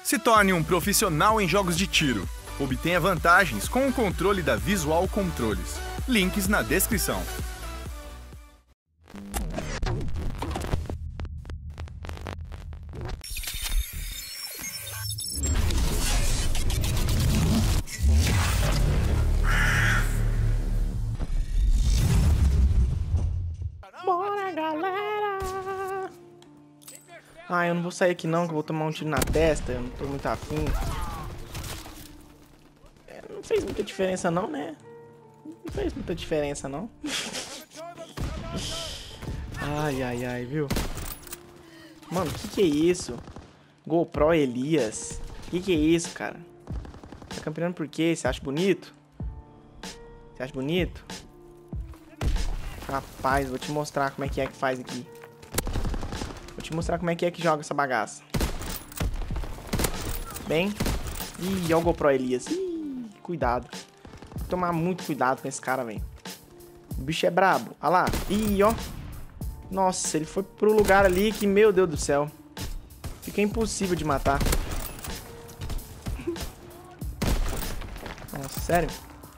Se torne um profissional em jogos de tiro. Obtenha vantagens com o controle da Visual Controles. Links na descrição. Bora, galera! Ah, eu não vou sair aqui não, que eu vou tomar um tiro na testa. Eu não tô muito afim. Não fez muita diferença não, né? Não fez muita diferença não. Ai, ai, ai, viu? Mano, que é isso? GoPro Elias. Que é isso, cara? Tá campeando por quê? Você acha bonito? Você acha bonito? Rapaz, vou te mostrar como é que faz aqui. Vou te mostrar como é que joga essa bagaça. Bem. Ih, olha o GoPro Elias. Ih, cuidado. Tem que tomar muito cuidado com esse cara, velho. O bicho é brabo. Olha lá. Ih, ó. Nossa, ele foi pro lugar ali que, meu Deus do céu. Fica impossível de matar. Nossa, sério?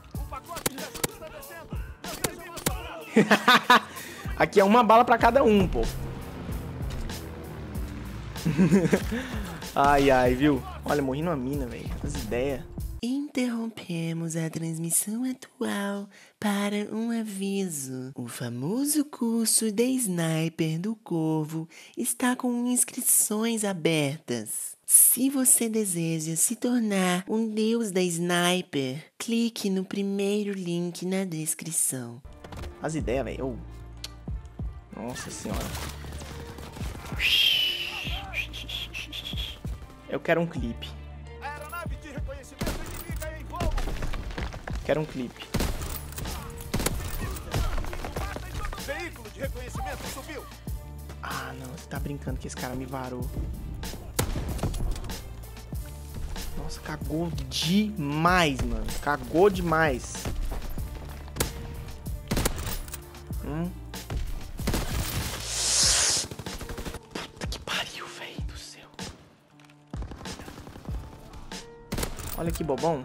Aqui é uma bala pra cada um, pô. Ai, ai, viu? Olha, morri numa mina, velho. As ideias. Interrompemos a transmissão atual para um aviso. O famoso curso de Sniper do Corvo está com inscrições abertas. Se você deseja se tornar um deus da Sniper, clique no primeiro link na descrição. As ideias, velho. Oh. Nossa senhora. Eu quero um clipe. Quero um clipe. Veículo de reconhecimento subiu. Ah, não. Você tá brincando que esse cara me varou. Nossa, cagou demais, mano. Cagou demais. Puta que pariu, velho do céu. Olha que bobão.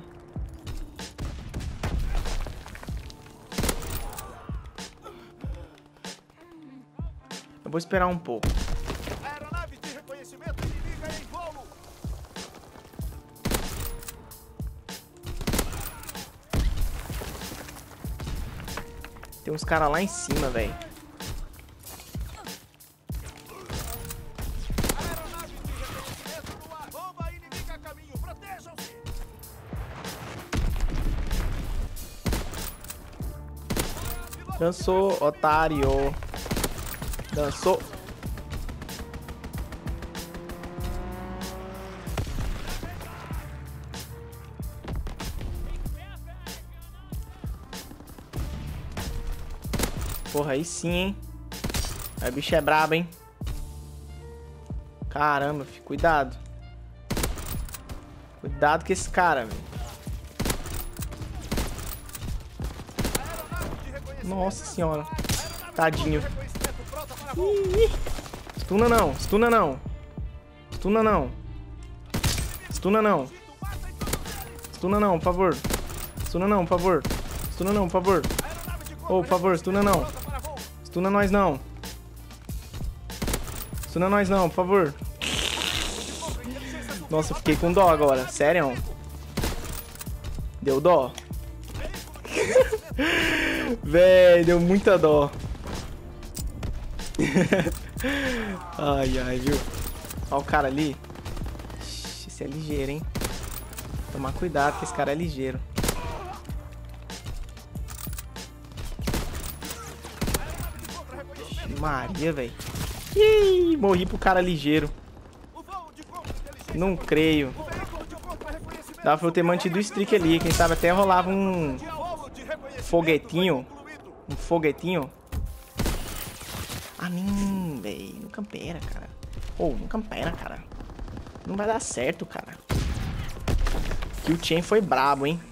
Eu vou esperar um pouco. Aeronave de reconhecimento inimiga em voo. Tem uns caras lá em cima, velho. Aeronave de reconhecimento no ar. Bomba inimiga a caminho. Protejam-se. Dançou, otário. Dançou. Porra, aí sim, hein? Aí o bicho é brabo, hein? Caramba, filho. Cuidado. Cuidado com esse cara, velho. Nossa senhora. Tadinho. Ih, stuna não, stuna não. Stuna não. Stuna não. Stuna não, por favor. Stuna não, por favor. Stuna não, por favor. Oh, por favor, stuna não. Stuna nós não. Stuna nós não, por favor. Nossa, eu fiquei com dó agora. Sério? Deu dó? Véi, deu muita dó. Ai, ai, viu? Olha o cara ali. Esse é ligeiro, hein? Tomar cuidado que esse cara é ligeiro. Maria, velho. Ih, morri pro cara ligeiro. Não creio. Dava pra eu ter mantido o streak ali. Quem sabe até rolava um foguetinho. Um foguetinho. Ah, velho. Não campera, cara. Não campera, cara. Não vai dar certo, cara. Kill Chain foi brabo, hein?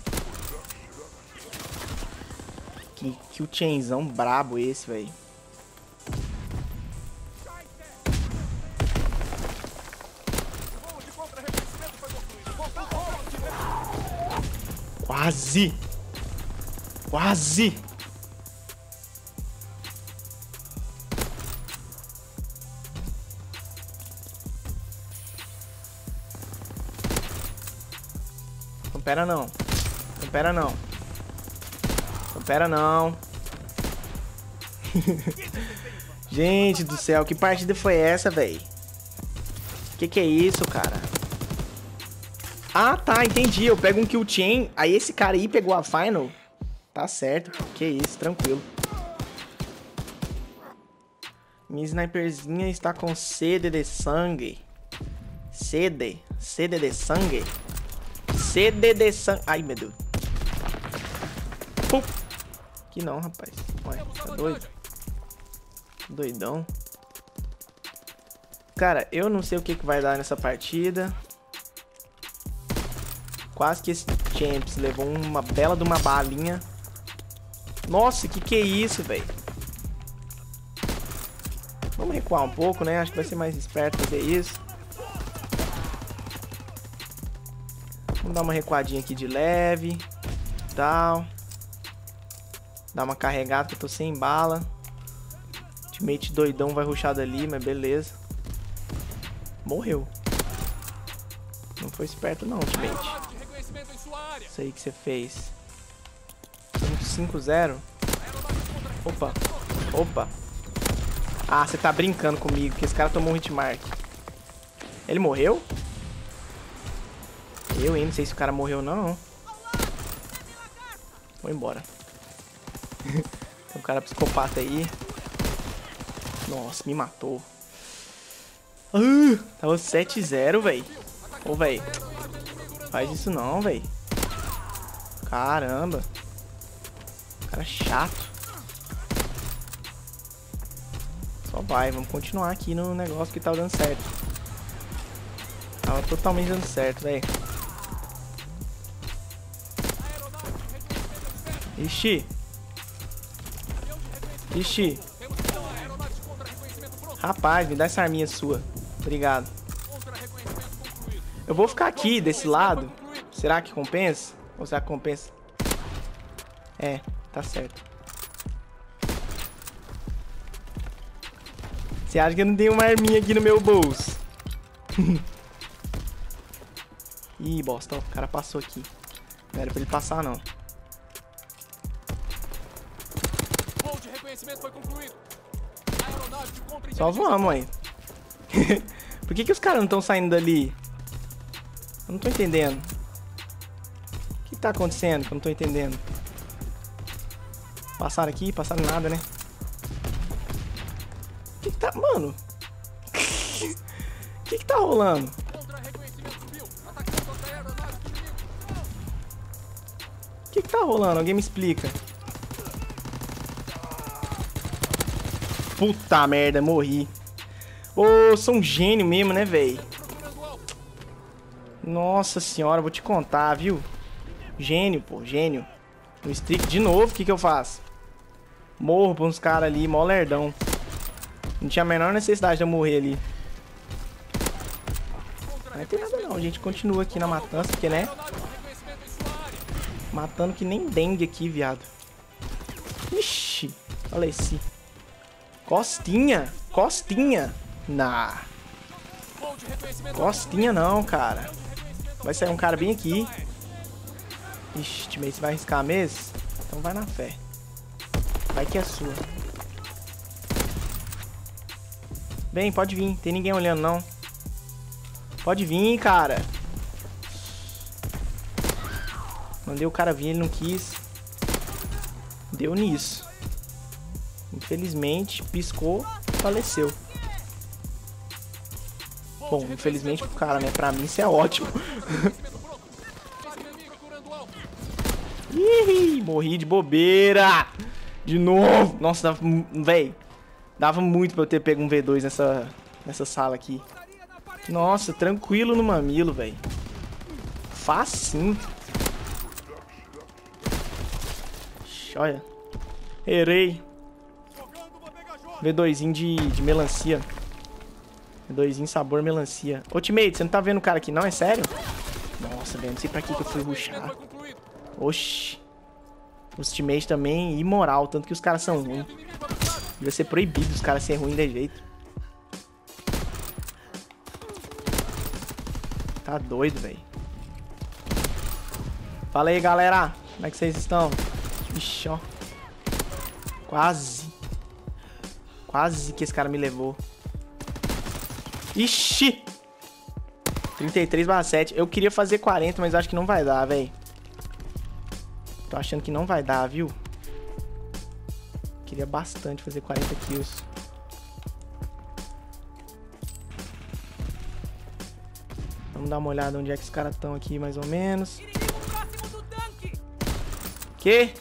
Que Kill Chainzão brabo esse, velho. Quase. Quase. Não pera não. Não pera não. Não pera não. Gente do céu, que partida foi essa, velho? Que é isso, cara? Ah, tá, entendi. Eu pego um kill chain, aí esse cara aí pegou a final. Tá certo. Que isso, tranquilo. Minha sniperzinha está com sede de sangue. Sede de sangue. Sede de sangue. Ai, meu Deus. Pum. Que não, rapaz. Ué, tá doido? Doidão. Cara, eu não sei o que vai dar nessa partida. Quase que esse Champs levou uma bela de uma balinha. Nossa, que é isso, velho? Vamos recuar um pouco, né? Acho que vai ser mais esperto fazer isso. Vamos dar uma recuadinha aqui de leve. Tal. Dar uma carregada que eu tô sem bala. Teammate doidão vai rushar dali, mas beleza. Morreu. Não foi esperto não, teammate. Isso aí que você fez. 5-0. Opa. Opa. Ah, você tá brincando comigo, que esse cara tomou um hitmark. Ele morreu? Eu não sei se o cara morreu não. Vou embora. Tem um cara psicopata aí. Nossa, me matou. Tava 7-0, velho. Ô, velho. Faz isso não, velho. Caramba. Cara chato. Só vai, vamos continuar aqui no negócio que tava dando certo. Tava totalmente dando certo, velho. Ixi. Ixi. Rapaz, me dá essa arminha sua. Obrigado. Eu vou ficar aqui, desse lado. Será que compensa? Ou será que compensa? É, tá certo. Você acha que eu não tenho uma arminha aqui no meu bolso? Ih, bosta, ó, o cara passou aqui. Não era pra ele passar, não. Só vamos aí. Por que os caras não estão saindo dali? Eu não tô entendendo. O que tá acontecendo que eu não tô entendendo? Passaram aqui, passaram nada, né? O que tá... Mano. O que tá rolando? O que tá rolando? Alguém me explica. Puta merda, morri. Ô, sou um gênio mesmo, né, velho? Nossa senhora, vou te contar, viu? Gênio, pô, gênio. No streak de novo, o que eu faço? Morro pra uns caras ali, mó lerdão. Não tinha a menor necessidade de eu morrer ali. Não tem nada não, a gente continua aqui na matança, porque, né? Matando que nem dengue aqui, viado. Ixi, olha esse. Costinha, costinha. Nah. Costinha não, cara. Vai sair um cara bem aqui. Ixi, time, você vai arriscar mesmo? Então vai na fé. Vai que é sua. Bem, pode vir. Tem ninguém olhando, não. Pode vir, cara. Mandei o cara vir, ele não quis. Deu nisso. Infelizmente, piscou, faleceu. Bom, infelizmente pro cara, né? Pra mim isso é ótimo. Ih, morri de bobeira. De novo. Nossa, dava, véi, dava muito pra eu ter pego um V2 nessa sala aqui. Nossa, tranquilo no mamilo, velho. Facinho. Olha. Errei. V2zinho de melancia. V2zinho sabor melancia. Ô, teammate, você não tá vendo o cara aqui não? É sério? Nossa, velho, não sei pra que eu fui rushar. Oxi. Os teammates também, imoral. Tanto que os caras são ruins. Devia ser proibido os caras serem ruins de jeito. Tá doido, velho. Fala aí, galera. Como é que vocês estão? Ixi, ó. Quase. Quase que esse cara me levou. Ixi. 33/7. Eu queria fazer 40, mas acho que não vai dar, velho. Tô achando que não vai dar, viu? Queria bastante fazer 40 kills. Vamos dar uma olhada onde é que os caras estão aqui, mais ou menos. Que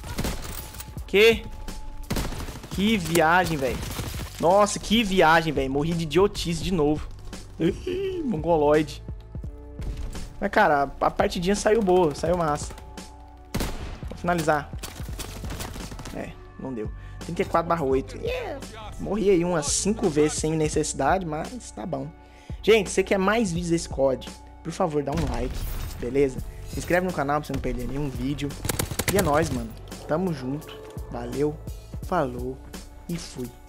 viagem, velho. Nossa, que viagem, velho. Morri de idiotice de novo. Mongoloide. Mas, cara, a partidinha saiu boa. Saiu massa. Vou finalizar. É, não deu. 34/8. Yeah. Morri aí umas 5 vezes sem necessidade, mas tá bom. Gente, se você quer mais vídeos desse COD, por favor, dá um like, beleza? Se inscreve no canal pra você não perder nenhum vídeo. E é nóis, mano. Tamo junto. Valeu, falou e fui.